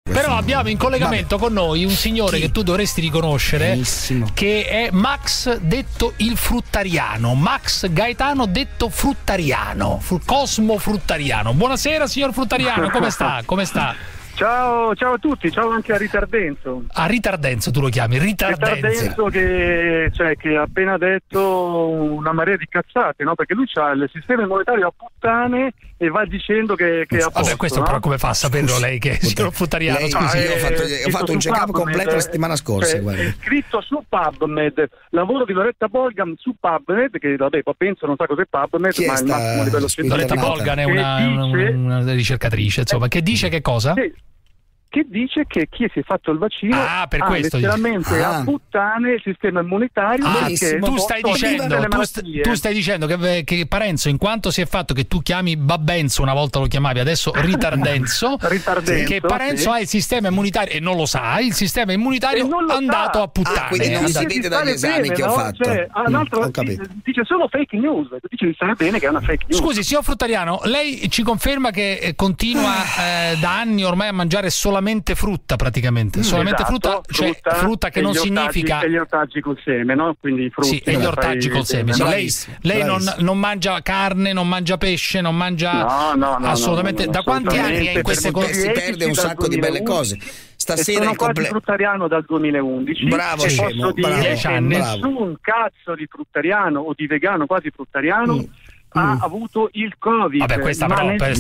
Però abbiamo in collegamento con noi un signore che tu dovresti riconoscere, benissimo, che è Max detto il fruttariano, Max Gaetano detto fruttariano, Cosmo Fruttariano. Buonasera signor Fruttariano, come sta? Come sta? Ciao a tutti, ciao anche a Ritardenzo. A Ritardenzo tu lo chiami? Ritardenzo che ha appena detto una marea di cazzate, no? Perché lui ha il sistema immunitario a puttane e va dicendo che è a posto. Vabbè, questo, no? Però come fa a saperlo lei che è signor Fruttariano? Io ho fatto un check-up completo la settimana scorsa. È scritto su PubMed, lavoro di Loretta Bolgan su PubMed, che vabbè, penso non sa cos'è PubMed, ma è il massimo livello scientifico. Loretta Bolgan è una ricercatrice, insomma, che dice che cosa? Che dice che chi si è fatto il vaccino per questo letteralmente a puttane il sistema immunitario. Tu stai dicendo che Parenzo, in quanto si è fatto che tu chiami Babbenzo, una volta lo chiamavi, adesso Ritardenzo, che Parenzo ha il sistema immunitario e non lo sa, il sistema immunitario andato a puttane. Quindi non si vede dagli esami che ho fatto. Dice solo fake news, dice di stare bene che è una fake news. Scusi signor Fruttariano, lei ci conferma che continua da anni ormai a mangiare solamente frutta, praticamente solamente esatto, frutta che non significa e gli ortaggi col seme, no? Quindi frutti, sì, e gli ortaggi col seme. Lei non mangia carne, non mangia pesce, non mangia assolutamente. No, da quanti anni è in queste cose? Si perde un sacco di belle cose. Stasera sono quasi fruttariano dal 2011. Bravo, scemo, bravo. Nessun cazzo di fruttariano o di vegano quasi fruttariano ha avuto il Covid. Vabbè, questo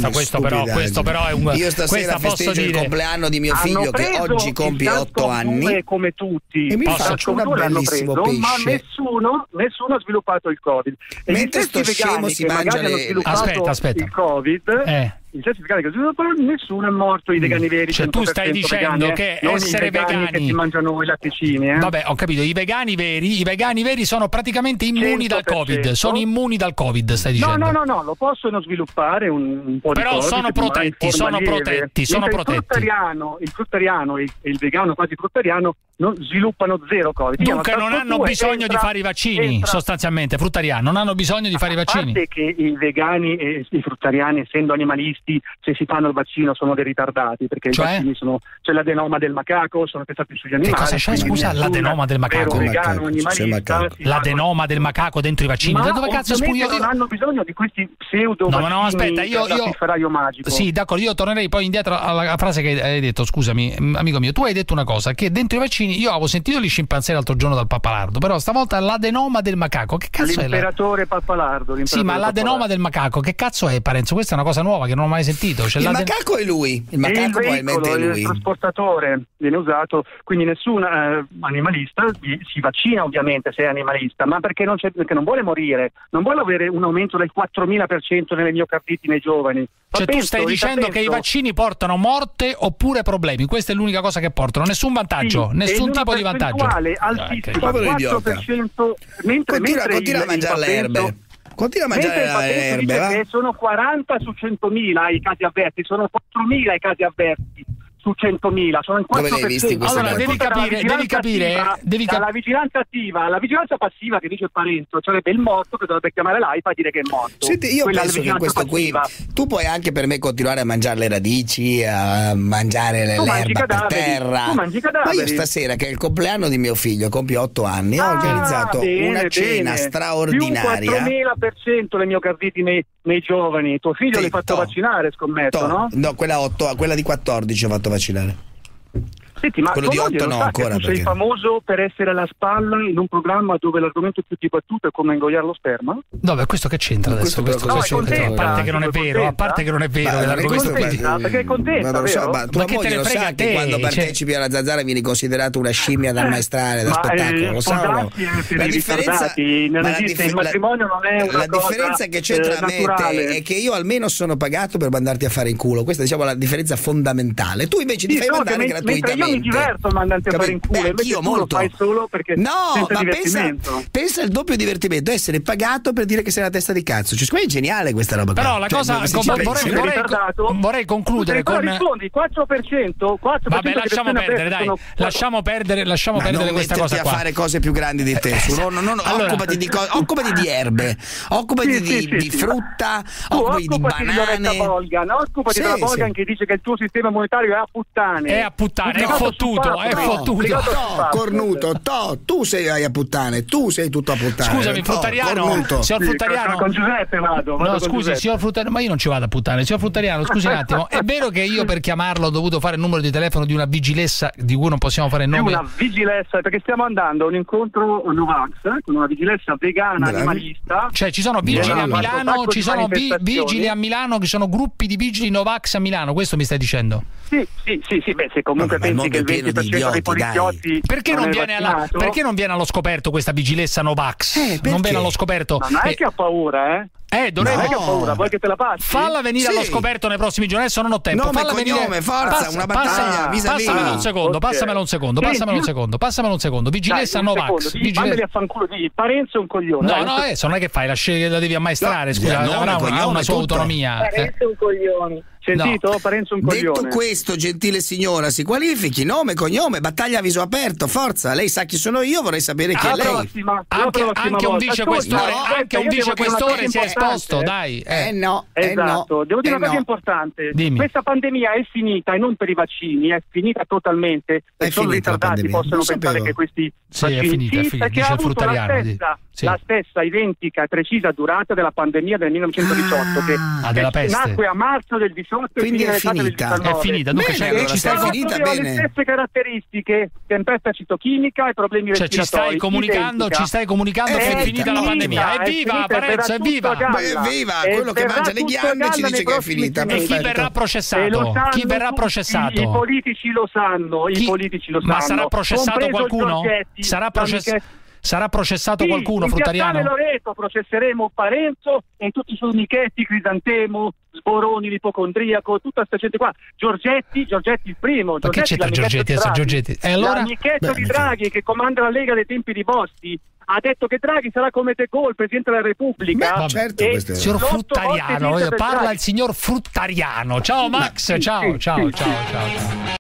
però è un. Io stasera festeggio il compleanno di mio figlio che oggi compie 8 anni. Come tutti, e mi faccio un bellissimo pesce. Ma nessuno ha sviluppato il Covid. E mentre sto scemo si mangia le. Aspetta. Il Covid. I certificati che sviluppano, nessuno è morto, i vegani veri. Cioè tu stai dicendo che essere vegani che si mangiano i latticini, Vabbè, ho capito, i vegani veri sono praticamente immuni dal Covid, sono immuni dal Covid, stai dicendo? No, lo possono sviluppare un po' però di cose. Però sono protetti. Il fruttariano e il vegano quasi fruttariano non sviluppano zero Covid. Dunque non hanno bisogno di fare i vaccini, sostanzialmente, fruttariani, non hanno bisogno di fare i vaccini. A parte che i vegani e i fruttariani, essendo animalisti, se si fanno il vaccino sono dei ritardati, perché i vaccini c'è l'adenoma del macaco, sono testati sugli animali. Che cosa c'è? Scusa, l'adenoma del macaco? L'adenoma del macaco dentro i vaccini? Da dove cazzo non hanno bisogno di questi pseudo vaccini. No, aspetta, io magico. Sì, d'accordo, io tornerei poi indietro alla frase che hai detto. Scusami, amico mio, tu hai detto una cosa, che dentro i vaccini io avevo sentito gli scimpanzé l'altro giorno dal pappalardo, però stavolta l'adenoma del macaco, che cazzo l'imperatore pappalardo. Sì, ma l'adenoma del macaco, che cazzo è, Parenzo? Questa è una cosa nuova che non ho mai sentito. Il macaco è lui, il macaco probabilmente è lui. Il trasportatore viene usato, quindi nessun animalista si vaccina ovviamente se è animalista, ma perché non vuole morire, non vuole avere un aumento del 4000% nelle miocarditi nei giovani. Cioè tu stai dicendo che i vaccini portano morte oppure problemi, questa è l'unica cosa che portano, nessun vantaggio, nessun tipo di vantaggio. Altissima, 4%, continua a mangiare le erbe. Continua a mangiare le erbe. Sono 40 su 100.000 i casi avverti, sono 4.000 i casi avverti su 100.000, sono il 4%. Allora devi capire la vigilanza attiva, la vigilanza passiva che dice il Parenzo, cioè il morto che dovrebbe chiamare l'AIFA e dire che è morto. Senti, io penso che questo passiva. Qui tu puoi anche per me continuare a mangiare le radici, a mangiare l'erba per terra. Tu mangi cadaveri. Ma io stasera, che è il compleanno di mio figlio, compie 8 anni, ho organizzato una cena straordinaria. Più 4.000% le miocarditi nei giovani. Tuo figlio l'hai fatto vaccinare, scommetto, no? No, quella di 14 ho fatto vaccinare. Senti, ma quello di 8 no ancora, tu sei famoso per essere alla spalla in un programma dove l'argomento più dibattuto è come ingoiare lo sperma? No, beh, questo che c'entra adesso? A parte che non è vero, perché è contenta, non lo so, ma tua moglie lo sa che quando partecipi alla Zanzara vieni considerato una scimmia da ammaestrare, da spettacolo, lo sa o no? La differenza che c'è tra me e te è che io almeno sono pagato per mandarti a fare in culo, questa è, diciamo, la differenza fondamentale. Tu invece ti fai mandare gratuitamente. mi diverto mandante a fare in culo, io molto. Lo fai solo perché no, ma pensa il doppio divertimento, essere pagato per dire che sei una testa di cazzo. Cioè, è geniale questa roba. Però la cosa vorrei concludere con rispondi 4%, vabbè, lasciamo perdere, dai. Lasciamo perdere questa cosa qua. A fare cose più grandi di te. Allora, occupati di erbe, occupati di frutta, occupati di banane. Occupati della Bolgan che dice che il tuo sistema monetario è a puttane. È fottuto. No, cornuto, tu sei a puttane, tu sei tutto a puttane. Scusami, Fruttariano, signor Fruttariano. Con Giuseppe vado. No, scusi, signor Fruttariano, ma io non ci vado a puttane. Signor Fruttariano, scusi un attimo, è vero che io per chiamarlo ho dovuto fare il numero di telefono di una vigilessa di cui non possiamo fare il nome? Una vigilessa, perché stiamo andando a un incontro Novax con una vigilessa vegana animalista. Cioè ci sono vigili a Milano, ci sono vigili a Milano, che sono gruppi di vigili Novax a Milano, questo mi stai dicendo? Sì, beh, se comunque pensi che il 20% dei poliziotti perché non viene allo scoperto questa vigilessa Novax? Non viene allo scoperto. Ma non è che ha paura, non è che ha paura, vuoi che te la passi? Falla venire allo scoperto nei prossimi giorni, adesso non ho tempo. Nome, cognome, forza, una battaglia passamelo un secondo. Vigilessa Novax. Mandali a fanculo di Parenzo è un coglione. No, non è che fai, la devi ammaestrare, scusa, ha una sua autonomia. Parenzo è un coglione. Sentito? Parenzo un coglione. Detto questo, gentile signora, si qualifichi, nome, cognome, battaglia a viso aperto, forza. Lei sa chi sono io, vorrei sapere chi è lei. Anche un vicequestore si è esposto, dai. Esatto. Devo dire una cosa importante. Dimmi. Questa pandemia è finita e non per i vaccini, è finita totalmente. E solo ritardati possono pensare che questi vaccini è finita, perché ha avuto la stessa identica e precisa durata della pandemia del 1918 che nacque a marzo del 18. Quindi è finita. Dunque ci stai finita bene. Le stesse caratteristiche, tempesta citochimica e problemi respiratori. Ci stai comunicando che è finita la pandemia. Evviva Parenzo, evviva! Quello che mangia le ghiande ci dice che è finita. E chi verrà processato? I politici lo sanno. Ma sarà processato qualcuno? Sarà processato qualcuno, Fruttariano? In Loreto processeremo Parenzo e tutti i suoi amichetti, Crisantemo, Sboroni, l'ipocondriaco, tutta questa gente qua. Giorgetti il primo. Ma che c'entra Giorgetti? E allora? L'amichetto di Draghi che comanda la Lega dei tempi di Bossi ha detto che Draghi sarà come De Gaulle, Presidente della Repubblica. Certo, signor Fruttariano, parla il signor Fruttariano. Ciao Max, ciao.